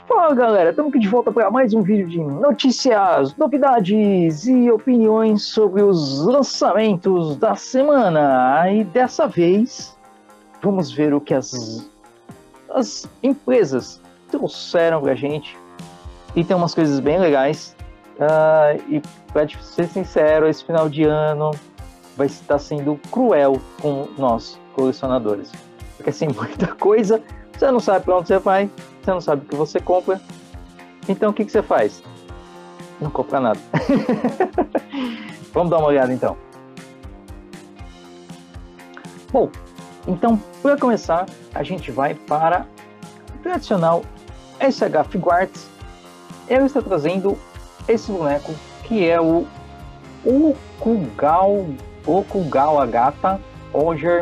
Fala galera, estamos aqui de volta para mais um vídeo de notícias, novidades e opiniões sobre os lançamentos da semana. E dessa vez vamos ver o que as empresas trouxeram para a gente. E tem umas coisas bem legais. E para ser sincero, esse final de ano vai estar sendo cruel com nós, colecionadores. Porque assim, muita coisa, você não sabe para onde você vai. Você não sabe o que você compra, então o que você faz? Não compra nada. Vamos dar uma olhada então. Bom, então para começar, a gente vai para o tradicional SH Figuarts. Ele está trazendo esse boneco que é o Okugawagata Oger.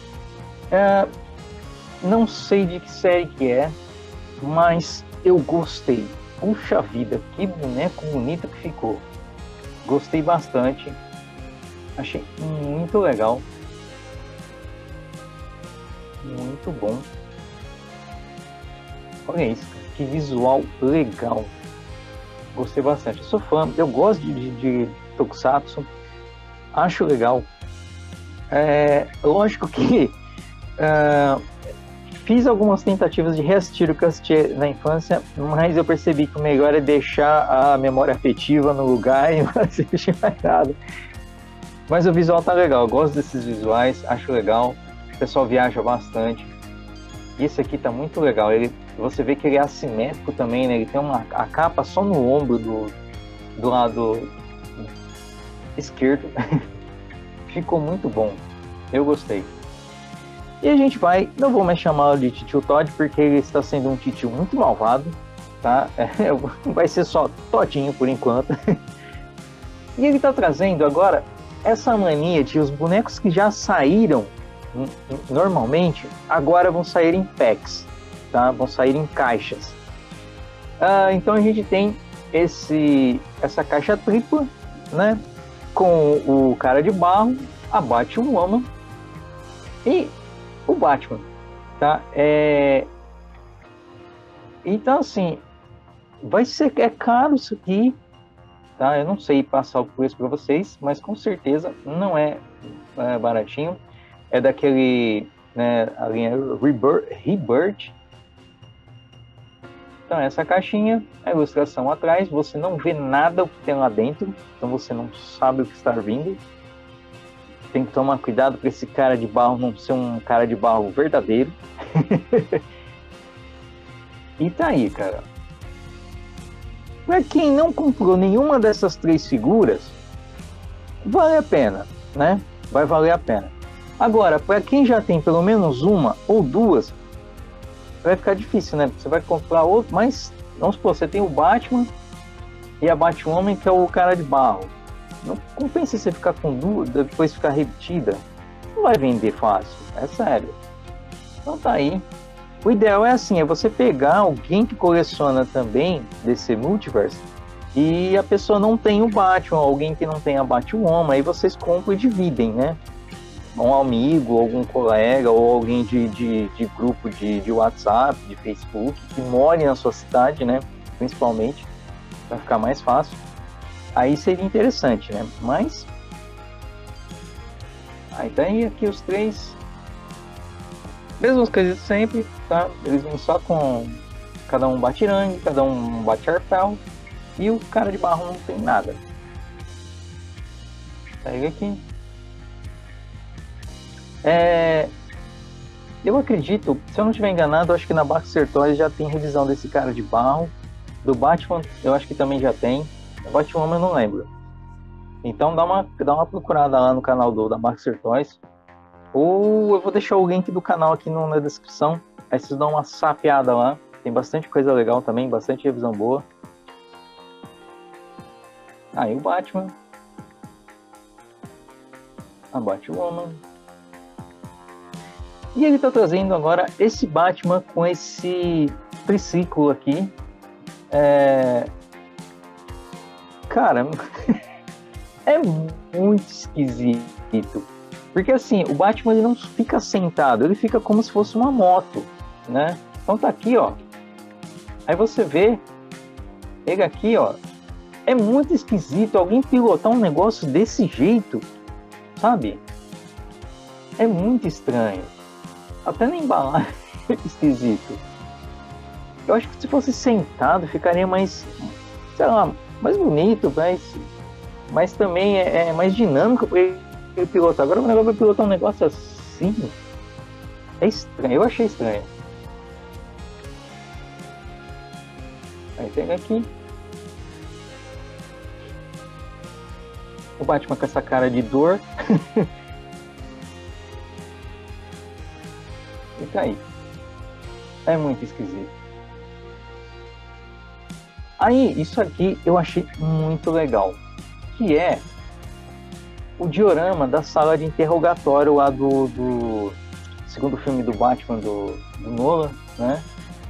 Não sei de que série que é, mas eu gostei. Puxa vida, que boneco bonito que ficou. Gostei bastante. Achei muito legal. Muito bom. Olha isso, que visual legal. Gostei bastante. Eu sou fã, eu gosto de Tokusatsu. Acho legal. Lógico que fiz algumas tentativas de reassistir o que eu assisti na infância, mas eu percebi que o melhor é deixar a memória afetiva no lugar e não assistir mais nada. Mas o visual tá legal, eu gosto desses visuais, acho legal. O pessoal viaja bastante. E esse aqui tá muito legal. Você vê que ele é assimétrico também, né? Ele tem a capa só no ombro do lado esquerdo. Ficou muito bom. Eu gostei. E a gente não vou mais chamá-lo de Titio Todd, porque ele está sendo um titio muito malvado, tá? Vai ser só Todinho por enquanto. E ele está trazendo agora essa mania de os bonecos que já saíram normalmente, agora vão sair em packs, tá? Vão sair em caixas. Então a gente tem essa caixa tripla, né? Com o cara de barro, a Batwoman e o Batman, tá? Então assim, é caro isso aqui, tá? Eu não sei passar o preço para vocês, mas com certeza não é baratinho. É daquele, né, a linha Rebirth. Então essa caixinha, a ilustração atrás, você não vê nada o que tem lá dentro, então você não sabe o que está vindo. Tem que tomar cuidado para esse cara de barro não ser um cara de barro verdadeiro. E tá aí, cara. Para quem não comprou nenhuma dessas três figuras, vale a pena, né? Vai valer a pena. Agora, para quem já tem pelo menos uma ou duas, vai ficar difícil, né? Você vai comprar outro, mas vamos supor, você tem o Batman e a Batwoman, que é o cara de barro. Não compensa você ficar com duas, depois ficar repetida. Não vai vender fácil, é sério. Então tá aí. O ideal é assim, é você pegar alguém que coleciona também DC Multiverse e a pessoa não tem o Batman, alguém que não tem a Batwoman, aí vocês compram e dividem, né? Um amigo, algum colega ou alguém de grupo de WhatsApp, de Facebook, que more na sua cidade, né? Principalmente, para ficar mais fácil. Aí seria interessante, né? Mas aí tá aí aqui os três. Mesmas coisas de sempre, tá? Eles vêm só com cada um bate-rangue, cada um bate-arpel. E o cara de barro não tem nada. Pega aqui. Eu acredito, se eu não estiver enganado, acho que na Baxter Toys já tem revisão desse cara de barro. Do Batman, eu acho que também já tem. O Batwoman eu não lembro. Então dá uma procurada lá no canal da Baxter Toys. Ou eu vou deixar o link do canal aqui na descrição. Aí vocês dão uma sapeada lá. Tem bastante coisa legal também, bastante revisão boa. Aí o Batman. A Batwoman. E ele está trazendo agora esse Batman com esse triciclo aqui. Cara, é muito esquisito. Porque assim, o Batman ele não fica sentado, ele fica como se fosse uma moto, né? Então tá aqui, ó. Aí você vê ele aqui, ó. É muito esquisito alguém pilotar um negócio desse jeito, sabe? É muito estranho. Até na embalagem é esquisito. Eu acho que se fosse sentado ficaria mais, sei lá, mais bonito, mas também é mais dinâmico para ele pilotar. Agora o negócio vai pilotar um negócio assim. É estranho, eu achei estranho. Aí pega aqui. O Batman com essa cara de dor. Fica aí. É muito esquisito. Aí, isso aqui eu achei muito legal. Que é o diorama da sala de interrogatório lá do segundo filme do Batman do Nolan, né?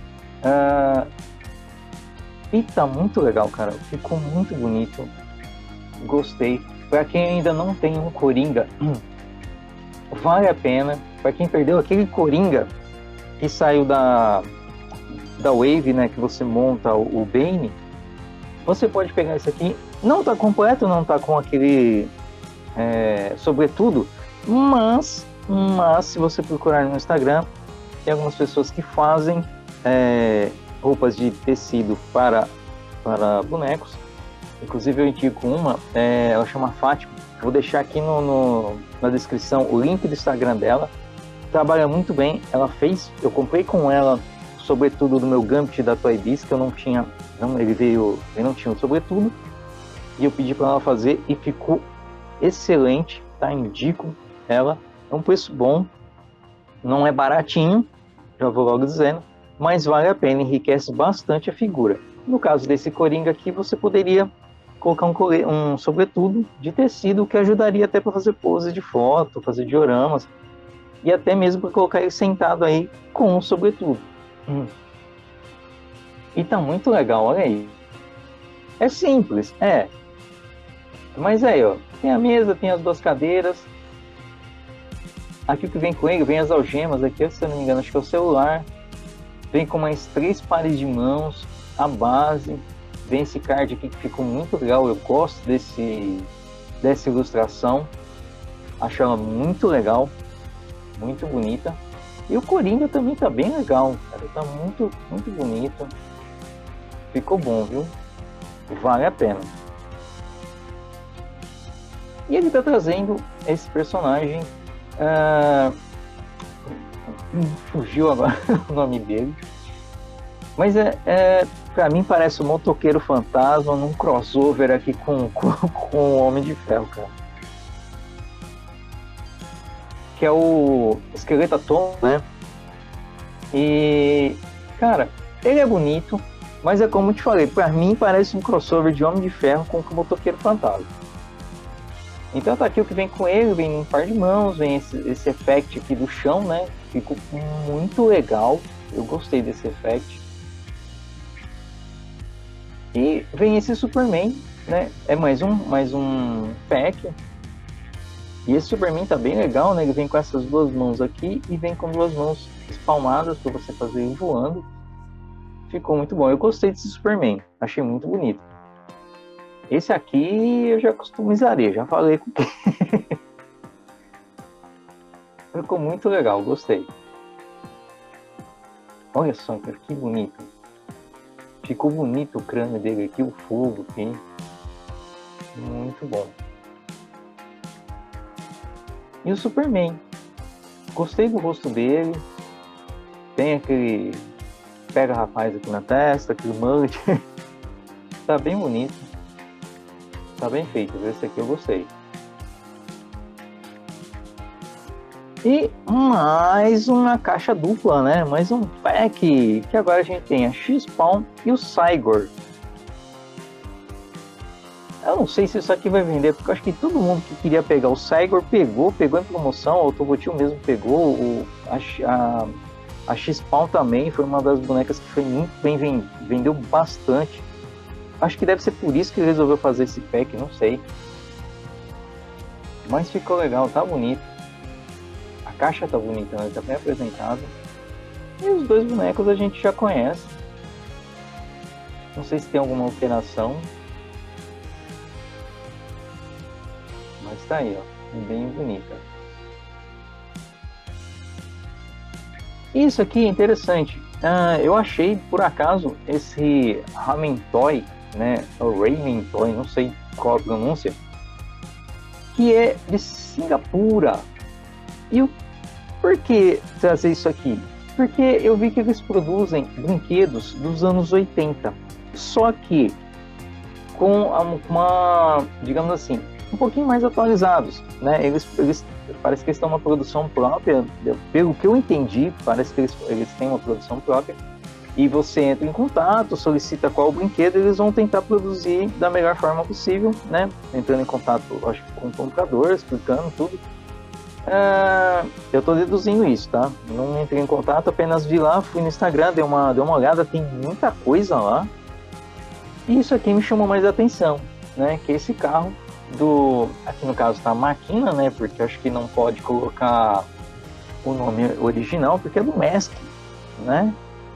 E tá muito legal, cara. Ficou muito bonito. Gostei. Pra quem ainda não tem um Coringa, vale a pena. Pra quem perdeu aquele Coringa que saiu da Wave, né? Que você monta o Bane, você pode pegar esse aqui. Não tá completo, não tá com aquele sobretudo, mas se você procurar no Instagram, tem algumas pessoas que fazem roupas de tecido para bonecos. Inclusive eu indico uma, ela chama Fátima. Vou deixar aqui na descrição o link do Instagram dela. Trabalha muito bem. Ela fez, eu comprei com ela sobretudo do meu Gambit da Toy Biz, que eu não tinha, ele não tinha o sobretudo, e eu pedi para ela fazer e ficou excelente, tá? Indico ela. É um preço bom, não é baratinho, já vou logo dizendo, mas vale a pena, enriquece bastante a figura. No caso desse Coringa aqui, você poderia colocar um sobretudo de tecido, que ajudaria até para fazer pose de foto, fazer dioramas, e até mesmo para colocar ele sentado aí com um sobretudo. E tá muito legal, olha aí. É simples, mas aí, ó, tem a mesa, tem as duas cadeiras. Aqui o que vem com ele, vem as algemas aqui, se eu não me engano, acho que é o celular. Vem com mais 3 pares de mãos, a base. Vem esse card aqui que ficou muito legal, eu gosto dessa ilustração. Acho ela muito legal, muito bonita. E o Coringa também tá bem legal, cara, tá muito, muito bonito. Ficou bom, viu? Vale a pena. E ele tá trazendo esse personagem, fugiu agora o nome dele, mas pra mim parece o Motoqueiro Fantasma num crossover aqui com o Homem de Ferro, cara. Que é o Esqueleto, né? E, cara, ele é bonito, mas é como eu te falei, pra mim parece um crossover de Homem de Ferro com o Motoqueiro Fantasma. Então tá aqui o que vem com ele, vem um par de mãos, vem esse effect aqui do chão, né? Ficou muito legal, eu gostei desse effect. E vem esse Superman, né? É mais um pack. E esse Superman tá bem legal, né? Ele vem com essas duas mãos aqui e vem com duas mãos espalmadas para você fazer ele voando. Ficou muito bom, eu gostei desse Superman, achei muito bonito. Esse aqui eu já customizaria, já falei com quem. Ficou muito legal, gostei. Olha só, cara, que bonito. Ficou bonito o crânio dele aqui, o fogo aqui. Muito bom. E o Superman. Gostei do rosto dele. Tem aquele pega rapaz aqui na testa, aquele mullet. Tá bem bonito. Tá bem feito, esse aqui eu gostei. E mais uma caixa dupla, né? Mais um pack, que agora a gente tem a X-Spawn e o Cygor. Eu não sei se isso aqui vai vender, porque eu acho que todo mundo que queria pegar o Cygor pegou em promoção, o Autobotil mesmo pegou, a X-Spawn também foi uma das bonecas que foi muito bem, vendeu bastante. Acho que deve ser por isso que ele resolveu fazer esse pack, não sei. Mas ficou legal, tá bonito. A caixa tá bonita, né? Tá bem apresentada. E os dois bonecos a gente já conhece. Não sei se tem alguma alteração. Mas tá aí, ó. Bem bonita. Isso aqui é interessante. Eu achei, por acaso, esse Ramen Toy, né? O Ramen Toy, não sei qual a pronúncia, que é de Singapura. E por que trazer isso aqui? Porque eu vi que eles produzem brinquedos dos anos 80. Só que com uma, digamos assim, um pouquinho mais atualizados, né? Eles parece que eles têm uma produção própria, pelo que eu entendi, parece que eles têm uma produção própria, e você entra em contato, solicita qual brinquedo, eles vão tentar produzir da melhor forma possível, né? Entrando em contato, acho que com o comprador, explicando tudo. Eu estou deduzindo isso, tá? Não entrei em contato, apenas vi lá, fui no Instagram, dei uma olhada, tem muita coisa lá. E isso aqui me chamou mais a atenção, né? Que esse carro aqui no caso tá a máquina, né? Porque acho que não pode colocar o nome original, porque é do Mask, né?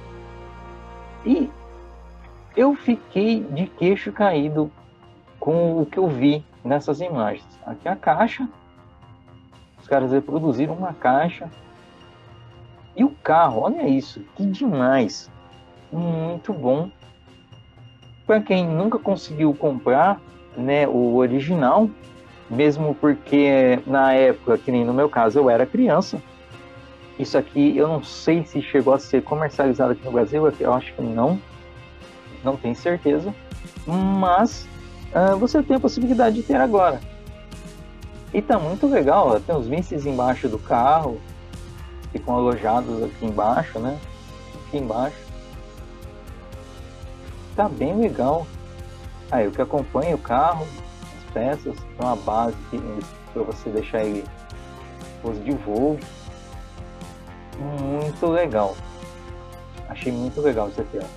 E eu fiquei de queixo caído com o que eu vi nessas imagens. Aqui a caixa, os caras reproduziram uma caixa. E o carro, olha isso, que demais! Muito bom. Para quem nunca conseguiu comprar, né, o original, mesmo porque na época, que nem no meu caso, eu era criança, isso aqui eu não sei se chegou a ser comercializado aqui no Brasil, eu acho que não tenho certeza, mas você tem a possibilidade de ter agora. E tá muito legal, ó, tem os vinces embaixo do carro, ficam alojados aqui embaixo, né? Aqui embaixo. Tá bem legal. Aí o que acompanha o carro, as peças, tem uma base para você deixar ele pose de voo. Muito legal. Achei muito legal isso aqui, ó.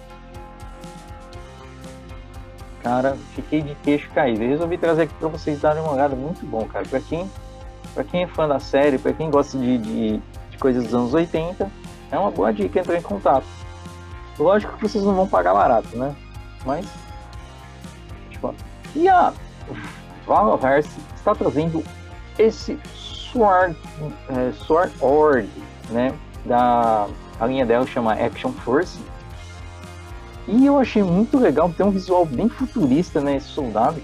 Cara, fiquei de queixo caído. Eu resolvi trazer aqui para vocês darem uma olhada. Muito bom, cara. Para quem é fã da série, para quem gosta de coisas dos anos 80, é uma boa dica entrar em contato. Lógico que vocês não vão pagar barato, né? Mas tipo, e a Valorverse está trazendo esse Sword Org, né? A linha dela chama Action Force. E eu achei muito legal, tem um visual bem futurista, né? Esse soldado.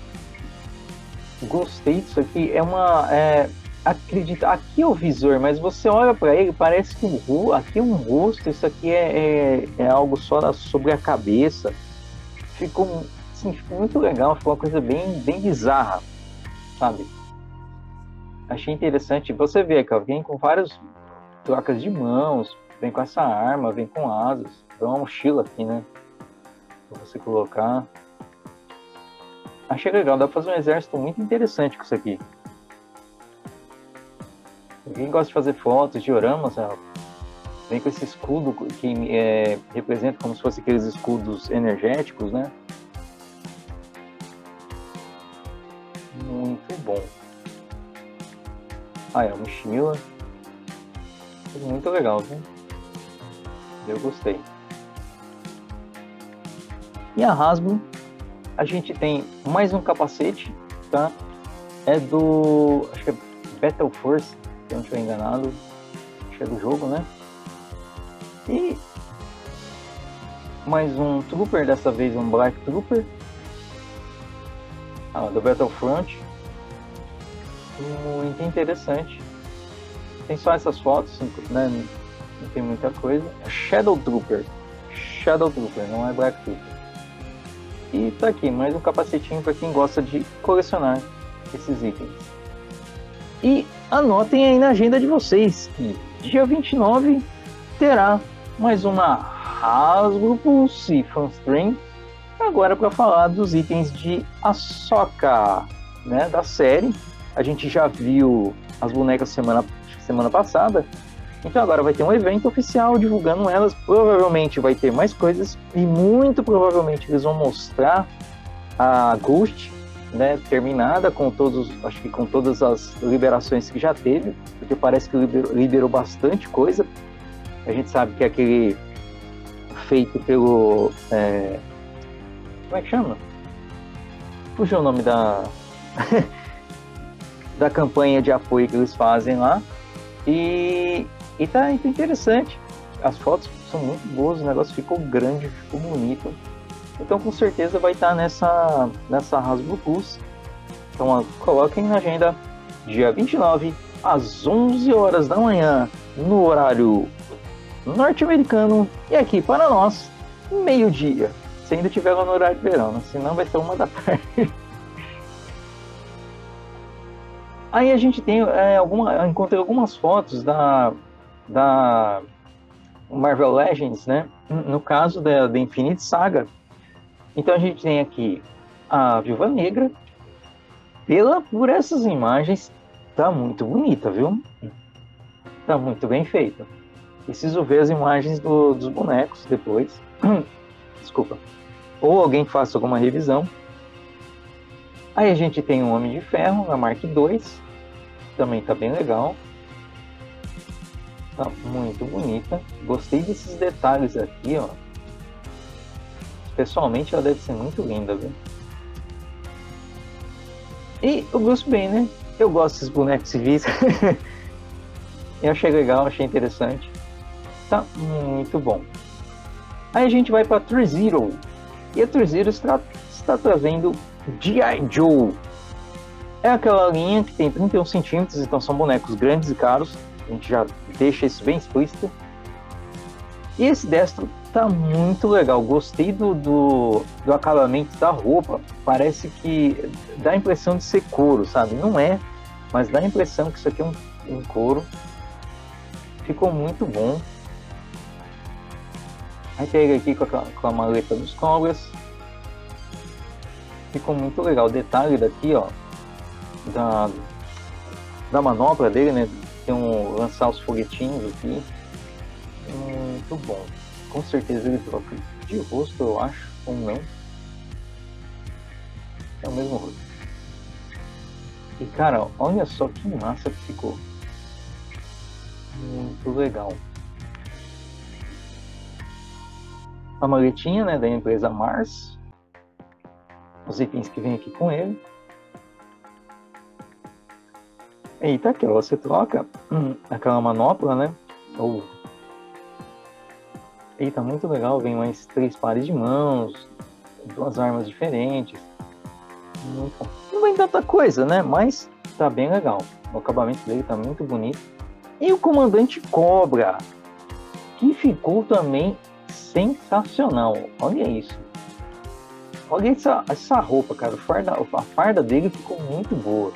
Gostei disso aqui. Acredita, aqui é o visor, mas você olha para ele, parece que aqui é um rosto, isso aqui é algo só sobre a cabeça. Ficou muito legal, ficou uma coisa bem bizarra, sabe? Achei interessante. Você vê que vem com várias trocas de mãos, vem com essa arma, vem com asas, tem uma mochila aqui, né? Pra você colocar. Achei legal, dá pra fazer um exército muito interessante com isso aqui. Quem gosta de fazer fotos, dioramas, vem com esse escudo que representa como se fosse aqueles escudos energéticos, né? Muito bom. É a mochila. Muito legal, viu? Eu gostei. E a Hasbro, a gente tem mais um capacete, tá? É do, acho que é Battle Force, se eu não estiver enganado. Acho que é do jogo, né? E mais um Trooper, dessa vez um Black Trooper. Do Battlefront. Muito interessante. Tem só essas fotos, né? Não tem muita coisa. Shadow Trooper, não é Black Trooper. E tá aqui, mais um capacetinho para quem gosta de colecionar esses itens. E anotem aí na agenda de vocês que dia 29 terá mais uma Hasbro Pulse Fanstream, agora para falar dos itens de Ahsoka, né, da série. A gente já viu as bonecas semana passada, então agora vai ter um evento oficial divulgando elas. Provavelmente vai ter mais coisas e muito provavelmente eles vão mostrar a Ghost, né, terminada com com todas as liberações que já teve, porque parece que liberou bastante coisa. A gente sabe que é aquele feito pelo Como é que chama? Fugiu o nome da da campanha de apoio que eles fazem lá. E tá interessante. As fotos são muito boas, o negócio ficou grande, ficou bonito. Então com certeza vai estar nessa Hasbro Plus. Então coloquem na agenda dia 29 às 11 horas da manhã, no horário norte-americano, e aqui para nós, meio-dia. Se ainda tiver lá no horário de verão, né? Senão vai ser 1 da tarde. Aí a gente tem encontrei algumas fotos da Marvel Legends, né? No caso da Infinite Saga. Então a gente tem aqui a Viúva Negra. Por essas imagens, tá muito bonita, viu? Tá muito bem feita. Preciso ver as imagens dos bonecos depois. Desculpa. Ou alguém faça alguma revisão. Aí a gente tem o Homem de Ferro, a Mark II. Também tá bem legal. Tá muito bonita. Gostei desses detalhes aqui, ó. Pessoalmente ela deve ser muito linda, viu? E o Bruce Banner, eu gosto desses bonecos civis. Eu achei legal, achei interessante. Tá muito bom. Aí a gente vai para TreeZero. E a TreeZero está trazendo G.I. Joe. É aquela linha que tem 31 centímetros, então são bonecos grandes e caros. A gente já deixa isso bem explícito. E esse destro tá muito legal. Gostei do acabamento da roupa. Parece que dá a impressão de ser couro, sabe? Não é, mas dá a impressão que isso aqui é um couro. Ficou muito bom. Aí tem ele aqui com a maleta dos cobras. Ficou muito legal. O detalhe daqui, ó, da manopla dele, né? Tem lançar os foguetinhos aqui. Muito bom. Com certeza ele troca de rosto, eu acho, ou não. É o mesmo rosto. E cara, olha só que massa que ficou. Muito legal. A maletinha, né, da empresa Mars. Os itens que vem aqui com ele. Eita, aqui, ó, você troca aquela manopla, né? Eita, muito legal. Vem mais 3 pares de mãos, 2 armas diferentes. Muito bom. Não vem tanta coisa, né? Mas tá bem legal. O acabamento dele tá muito bonito. E o Comandante Cobra, que ficou também sensacional. Olha isso. Olha essa roupa, cara. A farda dele ficou muito boa.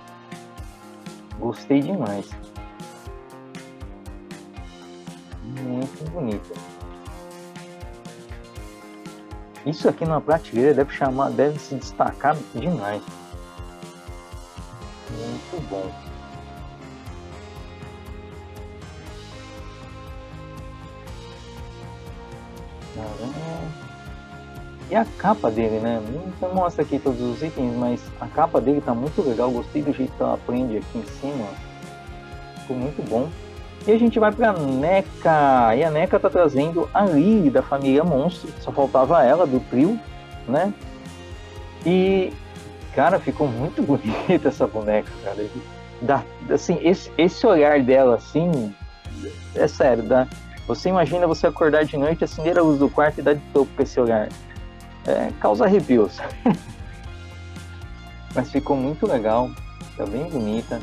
Gostei demais. Muito bonita. Isso aqui na prateleira deve se destacar demais. Muito bom. E a capa dele, né? Não mostra aqui todos os itens, mas a capa dele tá muito legal. Gostei do jeito que ela prende aqui em cima. Ficou muito bom. E a gente vai pra NECA. E a NECA tá trazendo a Lily da família Monstro. Só faltava ela, do trio, né? E, cara, ficou muito bonita essa boneca, cara. Assim, esse olhar dela, assim, é sério, você imagina você acordar de noite, acender a luz do quarto e dar de topo com esse olhar. Causa arrepios. Mas ficou muito legal, tá bem bonita.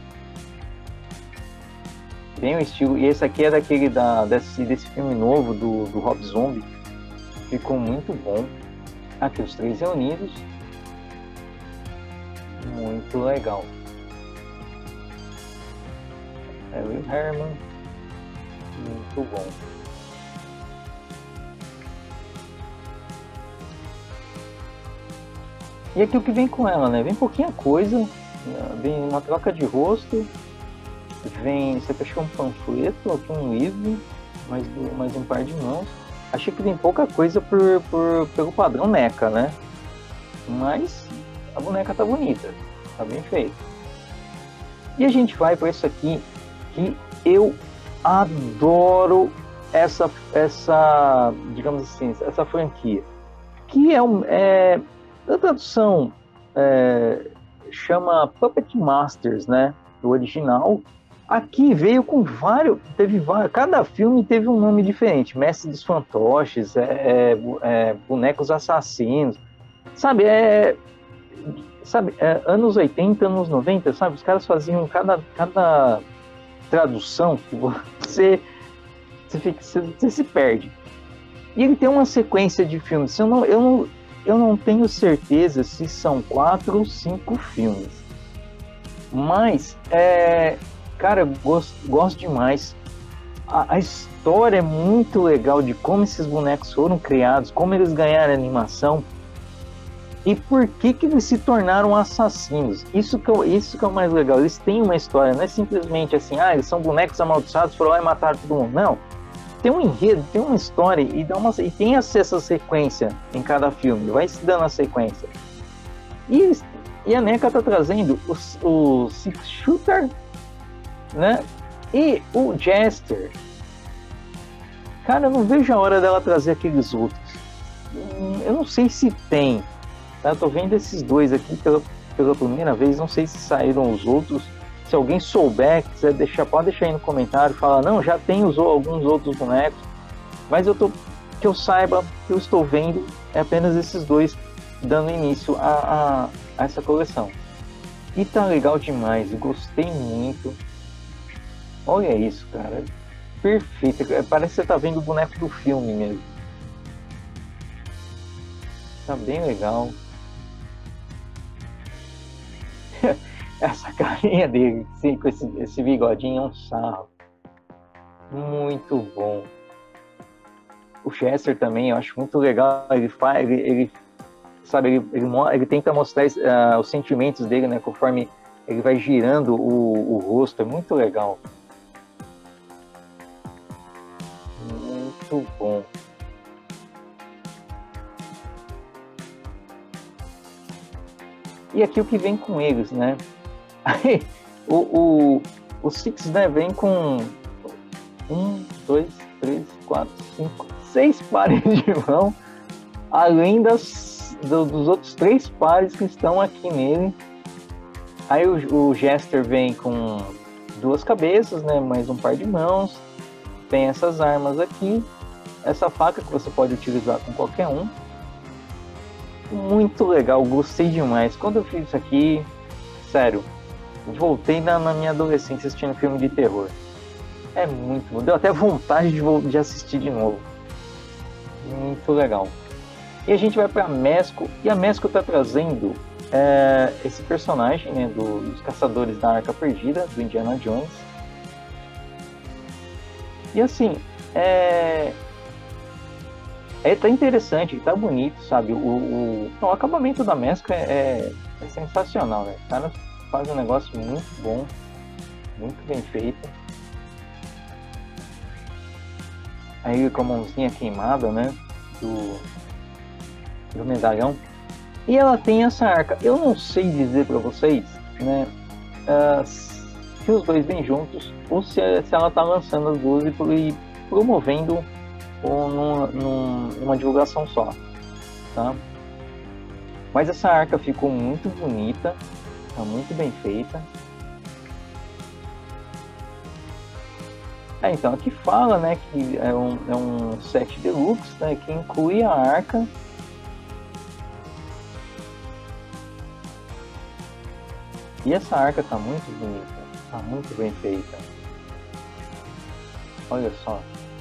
Bem o estilo. E esse aqui é daquele desse filme novo do Rob Zombie. Ficou muito bom. Aqui os 3 reunidos. Muito legal. Will Herman. Muito bom. E aqui o que vem com ela, né? Vem pouquinha coisa. Vem uma troca de rosto. Você achou um panfleto, aqui um livro, mais um par de mãos. Achei que vem pouca coisa pelo padrão NECA, né? Mas a boneca tá bonita, tá bem feita. E a gente vai para isso aqui, que eu adoro digamos assim, essa franquia. que a tradução chama Puppet Masters, né? O original. Aqui veio com cada filme teve um nome diferente. Mestre dos Fantoches, Bonecos Assassinos, sabe? Anos 80, anos 90, sabe? Os caras faziam cada tradução que você se perde. E ele tem uma sequência de filmes. Eu não tenho certeza se são 4 ou 5 filmes. Mas, cara, eu gosto demais. A história é muito legal de como esses bonecos foram criados, como eles ganharam animação e por que eles se tornaram assassinos. Isso que é o mais legal. Eles têm uma história, não é simplesmente assim, eles são bonecos amaldiçoados, foram lá e mataram todo mundo. Não. Tem um enredo, tem uma história e tem essa sequência em cada filme, vai se dando a sequência. E a NECA tá trazendo o Six Shooter, né? E o Jester. Cara, eu não vejo a hora dela trazer aqueles outros. Eu não sei se tem. Tá? Tô vendo esses dois aqui pela primeira vez. Não sei se saíram os outros. Se alguém souber, quiser pode deixar aí no comentário. Fala, não, já tem alguns outros bonecos. Mas que eu saiba, que eu estou vendo, é apenas esses dois dando início a essa coleção. E tá legal demais. Eu gostei muito. Olha isso, cara. Perfeito. Parece que você tá vendo o boneco do filme mesmo. Tá bem legal. Essa carinha dele, sim, com esse bigodinho, é um sarro. Muito bom. O Chester também, eu acho muito legal. Ele tenta mostrar os sentimentos dele, né? Conforme ele vai girando o rosto. É muito legal. Muito bom. E aqui o que vem com eles, né? Aí, o Six, né, vem com 1, 2, 3, 4, 5, 6 pares de mão, além dos outros 3 pares que estão aqui nele. Aí o Jester vem com 2 cabeças, né, mais um par de mãos. Tem essas armas aqui, essa faca que você pode utilizar com qualquer um. Muito legal, gostei demais. Quando eu fiz isso aqui, sério, voltei na minha adolescência assistindo filme de terror. É muito bom, deu até vontade de assistir de novo. Muito legal. E a gente vai para Mezco, e a Mezco tá trazendo esse personagem, né, dos Caçadores da Arca Perdida, do Indiana Jones. E assim, tá interessante, tá bonito, sabe? O acabamento da Mezco é sensacional, né? Os caras fazem um negócio muito bom, muito bem feito. Aí com a mãozinha queimada, né? Do medalhão. E ela tem essa arca. Eu não sei dizer para vocês, né? Se os dois vêm juntos ou se ela tá lançando as duas e promovendo numa divulgação só, tá? Mas essa arca ficou muito bonita, tá muito bem feita. Então aqui fala, né, que é um set deluxe, né, que inclui a arca. E essa arca tá muito bonita, tá muito bem feita. Olha só.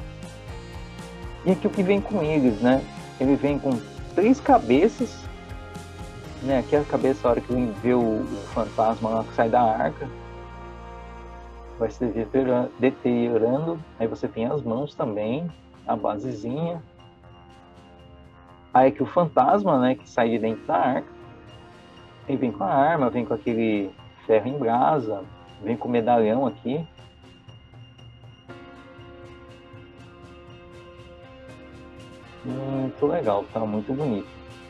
E aqui o que vem com eles, né? Ele vem com 3 cabeças, né? Aqui é a cabeça, a hora que ele vê o fantasma lá que sai da arca, vai se deteriorando. Aí você tem as mãos também, a basezinha. Aí que o fantasma, né, que sai de dentro da arca, ele vem com a arma, vem com aquele ferro em brasa, vem com o medalhão aqui. Muito legal, tá muito bonito.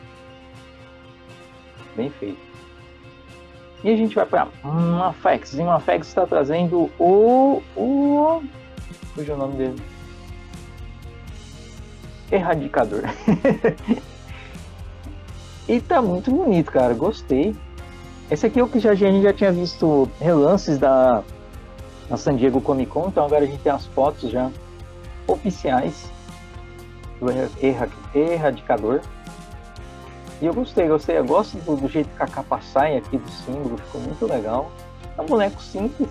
Bem feito. E a gente vai para Mafex. E Mafex está trazendo cujo é o nome dele? Erradicador. E tá muito bonito, cara. Gostei. Esse aqui é o que a gente já tinha visto relances da San Diego Comic Con, então agora a gente tem as fotos já oficiais do Erradicador. E eu gostei. Eu gosto do jeito que a capa sai aqui do símbolo, ficou muito legal. É um boneco simples,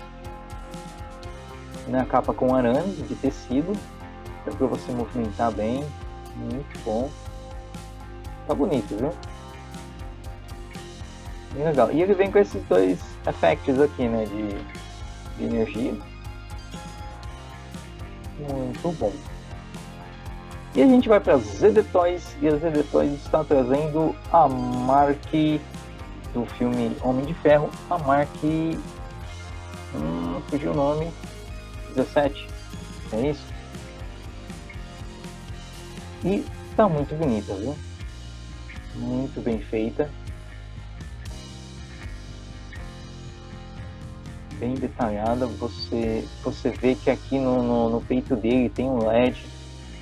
né? A capa com arame de tecido, dá pra você movimentar bem, muito bom. Tá bonito, viu? Bem legal. E ele vem com esses dois effects aqui, né? De energia. Muito bom. E a gente vai para ZD Toys, e a ZD Toys está trazendo a marca do filme Homem de Ferro, a marca fugiu o nome, 17, é isso? E tá muito bonita, viu? Muito bem feita, bem detalhada. Você vê que aqui no peito dele tem um LED.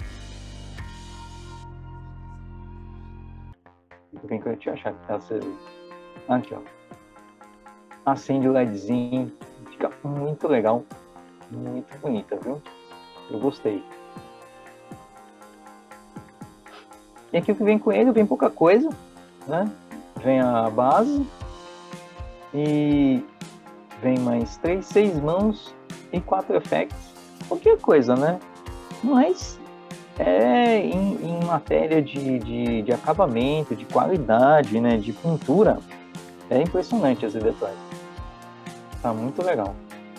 Bem que eu tinha achado que tá aceso. Aqui, ó. Acende o LEDzinho. Fica muito legal. Muito bonita, viu? Eu gostei. E aqui o que vem com ele, vem pouca coisa, né? Vem a base. E vem mais 6 mãos e 4 effects. Qualquer coisa, né? Mas em matéria de acabamento, de qualidade, né, de pintura, é impressionante esse detalhe. Tá muito legal.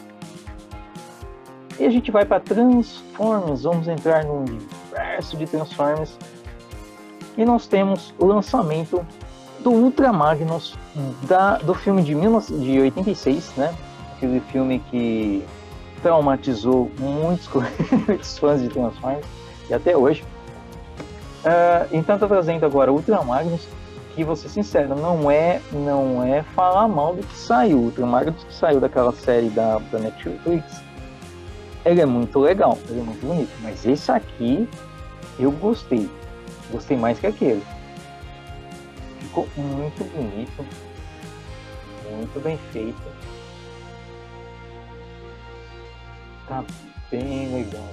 E a gente vai para Transformers, vamos entrar no universo de Transformers. E nós temos o lançamento do Ultra Magnus, do filme de 86, né? Aquele filme que traumatizou muitos fãs de Transformers. E até hoje. Então tá trazendo agora Ultra Magnus, que vou ser sincero, não é falar mal do que saiu. O Ultra Magnus que saiu daquela série da Netflix, ele é muito legal, ele é muito bonito, mas esse aqui eu gostei mais que aquele. Ficou muito bonito, muito bem feito, tá bem legal.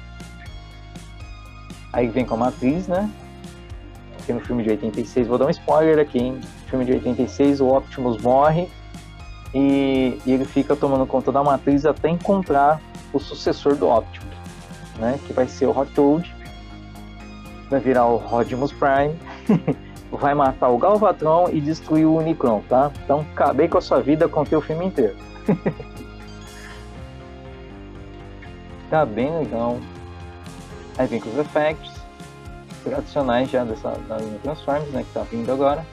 Aí vem com a Matriz, né? Aqui no filme de 86, vou dar um spoiler aqui, hein? No filme de 86, o Optimus morre e ele fica tomando conta da Matriz até encontrar o sucessor do Optimus, né? Que vai ser o Hot Rod, vai virar o Rodimus Prime, vai matar o Galvatron e destruir o Unicron, tá? Então, acabei com a sua vida, contei o filme inteiro. Tá bem legal. Aí vem com os effects tradicionais já da linha Transformers, né, que tá vindo agora.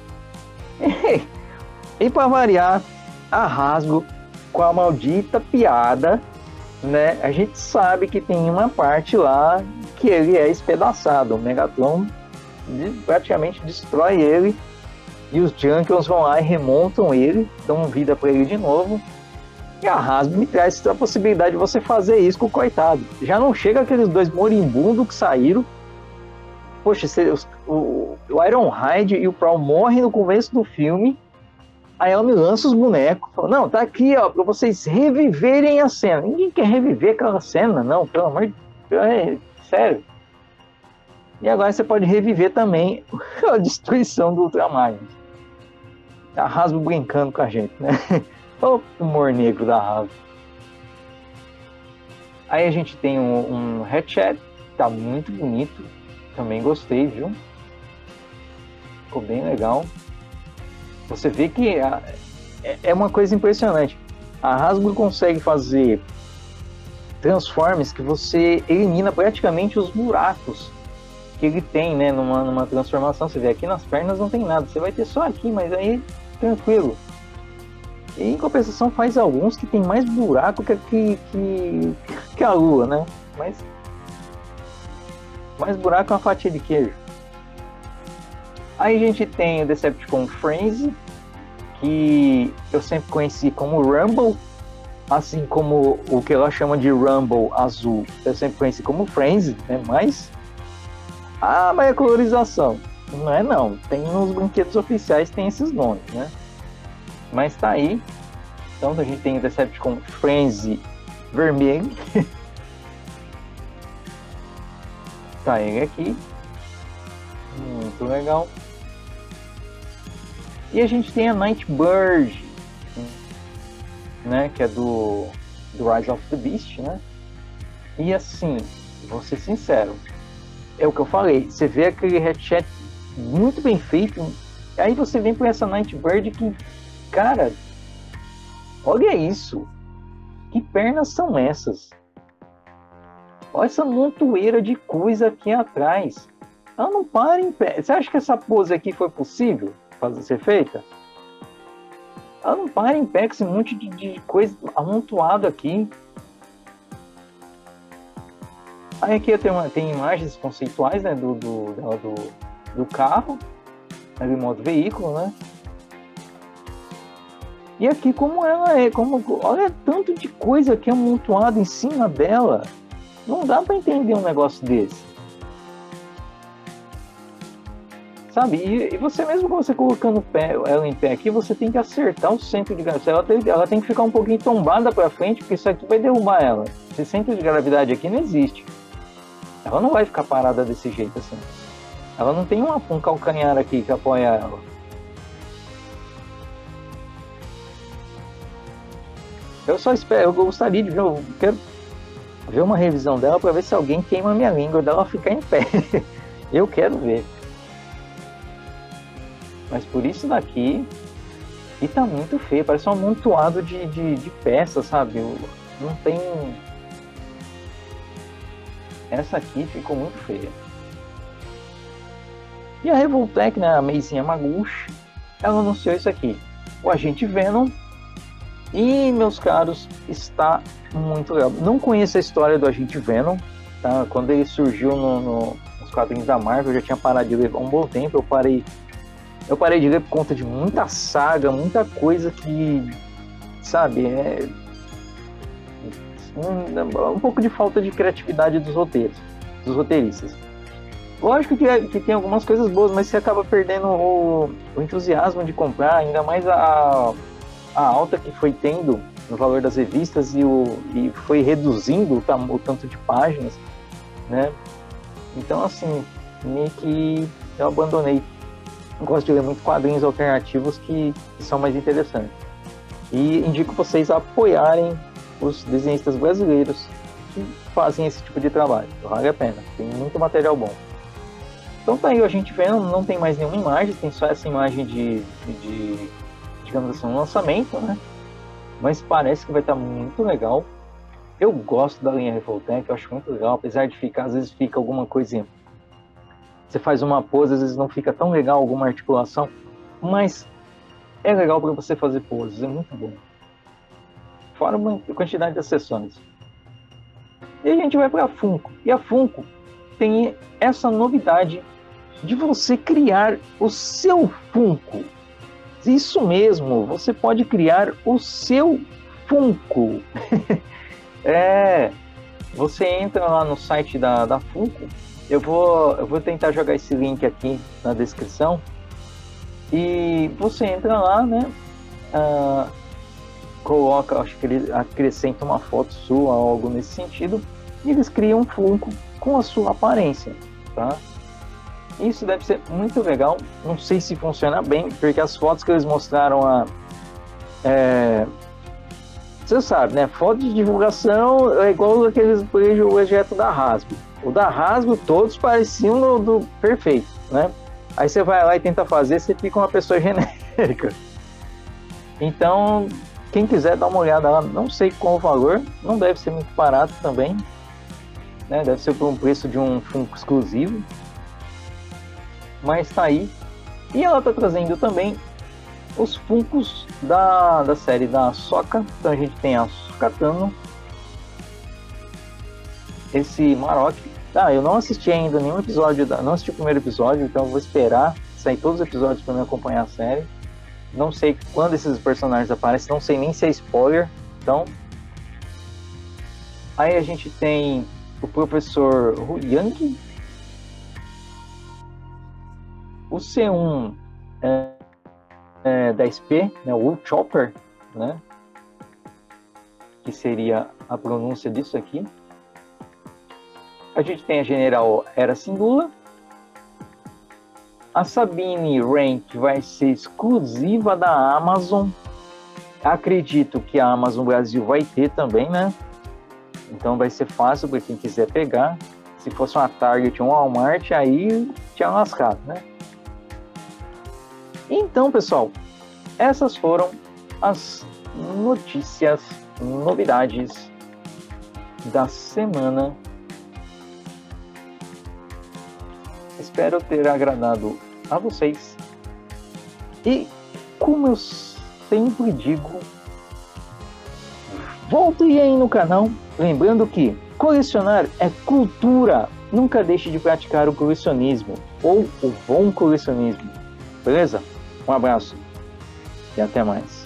E para variar, a Hasbro com a maldita piada, né? A gente sabe que tem uma parte lá que ele é espedaçado. O Megatron praticamente destrói ele e os Junkions vão lá e remontam ele, dão vida para ele de novo. E a Hasbro me traz essa possibilidade de você fazer isso com o coitado. Já não chega aqueles dois moribundos que saíram. Poxa, o Ironhide e o Prowl morrem no começo do filme. Aí ela me lança os bonecos. Fala, não, tá aqui, ó, pra vocês reviverem a cena. Ninguém quer reviver aquela cena, não, pelo amor de Deus. Sério. E agora você pode reviver também a destruição do Ultramarine. A Hasbro brincando com a gente, né? O humor negro da Hasbro. Aí a gente tem um Hatchet, tá muito bonito. Também gostei, viu? Ficou bem legal. Você vê que é uma coisa impressionante. A Hasbro consegue fazer Transformers que você elimina praticamente os buracos que ele tem, né, numa transformação. Você vê aqui nas pernas não tem nada, você vai ter só aqui, mas aí tranquilo. E em compensação faz alguns que tem mais buraco que a lua, né? Mas mais buraco é uma fatia de queijo. Aí a gente tem o Decepticon Frenzy, que eu sempre conheci como Rumble, assim como o que ela chama de Rumble azul, eu sempre conheci como Frenzy, né? Mas a colorização. Não é não. Tem nos brinquedos oficiais, tem esses nomes, né? Mas tá aí. Então a gente tem o Decepticon Frenzy vermelho. Tá ele aqui. Muito legal. E a gente tem a Nightbird, né? Que é do Rise of the Beast, né? E assim, vou ser sincero, é o que eu falei, você vê aquele headset muito bem feito, aí você vem por essa Nightbird que, cara, olha isso, que pernas são essas? Olha essa montoeira de coisa aqui atrás. Ela não para em pé. Você acha que essa pose aqui foi possível fazer ser feita? Ela não para em pé com esse monte de coisa amontoado aqui. Aí aqui tem imagens conceituais, né, do carro, né, do modo veículo, né? E aqui como ela é, olha tanto de coisa aqui amontoado em cima dela. Não dá para entender um negócio desse. Sabe? E você mesmo, você colocando ela em pé aqui, você tem que acertar o centro de gravidade. Ela tem que ficar um pouquinho tombada para frente, porque isso aqui vai derrubar ela. Esse centro de gravidade aqui não existe. Ela não vai ficar parada desse jeito assim. Ela não tem um calcanhar aqui que apoia ela. Eu só espero, eu gostaria de ver, eu quero ver uma revisão dela para ver se alguém queima a minha língua dela ficar em pé. Eu quero ver. Mas por isso daqui, e tá muito feio, parece um amontoado de peças, sabe? Não tem... Essa aqui ficou muito feia. E a Revoltech, né, a Mei Yamaguchi, ela anunciou isso aqui. O Agente Venom. E, meus caros, está muito legal. Não conheço a história do Agente Venom, tá? Quando ele surgiu nos quadrinhos da Marvel, eu já tinha parado de ler há um bom tempo. Eu parei de ler por conta de muita saga, muita coisa que, sabe, um pouco de falta de criatividade dos roteiristas. Lógico que tem algumas coisas boas, mas você acaba perdendo o entusiasmo de comprar, ainda mais a alta que foi tendo no valor das revistas e foi reduzindo o tanto de páginas, né? Então, assim, meio que eu abandonei. Eu gosto de ler muito quadrinhos alternativos que são mais interessantes. E indico vocês a apoiarem os desenhistas brasileiros que fazem esse tipo de trabalho. Vale a pena, tem muito material bom. Então tá aí, a gente vendo, não tem mais nenhuma imagem, tem só essa imagem de digamos assim, um lançamento, né? Mas parece que vai estar muito legal. Eu gosto da linha Revoltech, eu acho muito legal, apesar de ficar, às vezes fica alguma coisinha. Você faz uma pose, às vezes não fica tão legal alguma articulação, mas é legal para você fazer poses, é muito bom. Fora uma quantidade de acessórios. E a gente vai para a Funko. E a Funko tem essa novidade de você criar o seu Funko. Isso mesmo, você pode criar o seu Funko. Você entra lá no site da Funko. Eu vou tentar jogar esse link aqui na descrição. E você entra lá, né? Coloca, acho que ele acrescenta uma foto sua, algo nesse sentido. E eles criam um Funko com a sua aparência, tá? Isso deve ser muito legal. Não sei se funciona bem, porque as fotos que eles mostraram você sabe, né? Foto de divulgação é igual aqueles projetos da Hasbro. O da Hasbro, todos pareciam do perfeito, né? Aí você vai lá e tenta fazer, você fica uma pessoa genérica. Então, quem quiser dar uma olhada lá, não sei qual o valor, não deve ser muito barato também, né? Deve ser por um preço de um Funko exclusivo. Mas tá aí. E ela tá trazendo também os Funkos da série da Ahsoka. Então a gente tem a Ahsoka Tano, esse Marok. Eu não assisti ainda nenhum episódio, não assisti o primeiro episódio, então eu vou esperar sair todos os episódios para me acompanhar a série. Não sei quando esses personagens aparecem, não sei nem se é spoiler. Então, aí a gente tem o professor Yang. O C1 da SP, né, o Chopper, né, que seria a pronúncia disso aqui. A gente tem a General Era Syndulla. A Sabine Rank vai ser exclusiva da Amazon. Acredito que a Amazon Brasil vai ter também, né? Então vai ser fácil para quem quiser pegar. Se fosse uma Target ou um Walmart, aí tinha lascado, né? Então, pessoal, essas foram as notícias, novidades da semana. Espero ter agradado a vocês. E, como eu sempre digo, volte aí no canal. Lembrando que colecionar é cultura. Nunca deixe de praticar o colecionismo ou o bom colecionismo. Beleza? Um abraço e até mais.